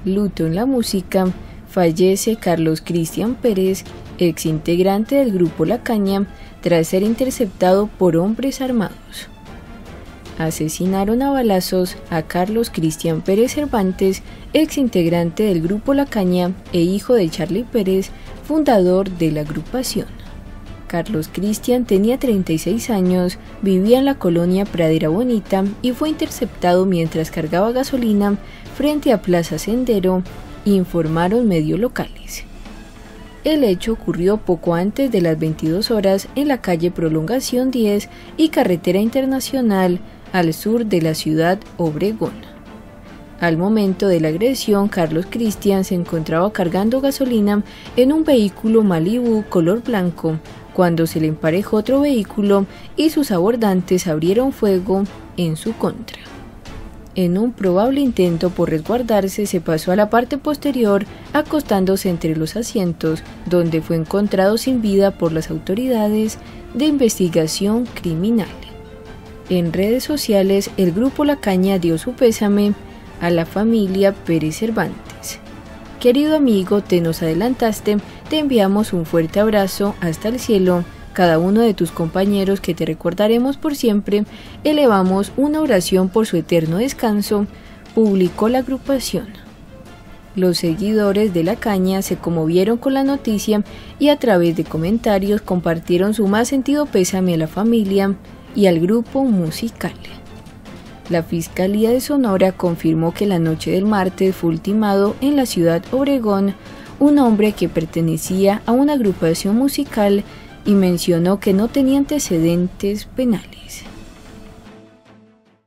Luto en la música, fallece Carlos Cristian Pérez, ex integrante del grupo La Caña, tras ser interceptado por hombres armados. Asesinaron a balazos a Carlos Cristian Pérez Cervantes, ex integrante del grupo La Caña e hijo de Charly Pérez, fundador de la agrupación. Carlos Cristian tenía 36 años, vivía en la colonia Pradera Bonita y fue interceptado mientras cargaba gasolina frente a Plaza Sendero, informaron medios locales. El hecho ocurrió poco antes de las 22 horas en la calle Prolongación 10 y Carretera Internacional, al sur de la ciudad Obregón. Al momento de la agresión, Carlos Cristian se encontraba cargando gasolina en un vehículo Malibu color blanco, cuando se le emparejó otro vehículo y sus abordantes abrieron fuego en su contra. En un probable intento por resguardarse, se pasó a la parte posterior, acostándose entre los asientos, donde fue encontrado sin vida por las autoridades de investigación criminal. En redes sociales, el grupo La Caña dio su pésame a la familia Pérez Cervantes. Querido amigo, te nos adelantaste, te enviamos un fuerte abrazo hasta el cielo. Cada uno de tus compañeros que te recordaremos por siempre, elevamos una oración por su eterno descanso, publicó la agrupación. Los seguidores de La Caña se conmovieron con la noticia y a través de comentarios compartieron su más sentido pésame a la familia y al grupo musical. La Fiscalía de Sonora confirmó que la noche del martes fue ultimado en la ciudad Obregón un hombre que pertenecía a una agrupación musical y mencionó que no tenía antecedentes penales.